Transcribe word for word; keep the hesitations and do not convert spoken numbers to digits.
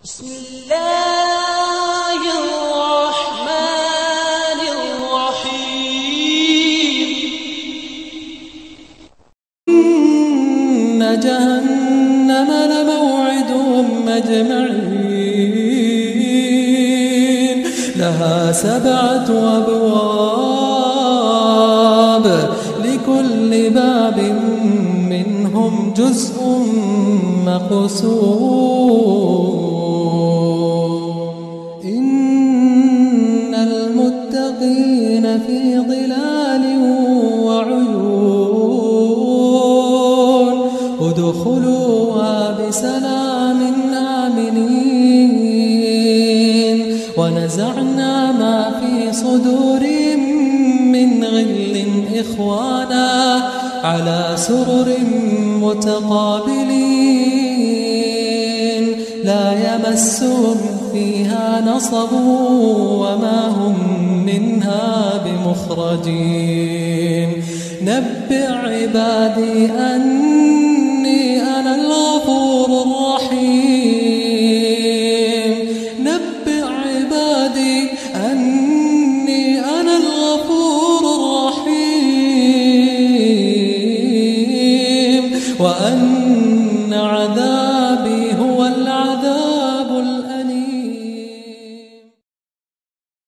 بسم الله الرحمن الرحيم. إن جهنم لموعدهم أجمعين لها سبعة أبواب لكل باب منهم جزء مقسوم. إن المتقين في ظلال وعيون ادخلوها بسلام آمنين. ونزعنا ما في صدورهم من غل إخوانا على سرر متقابلين لا يمسهم فيها نصب وما هم منها بمخرجين. نبئ عبادي أني أنا الغفور الرحيم. نبئ عبادي أني أنا الغفور الرحيم وأن عذابي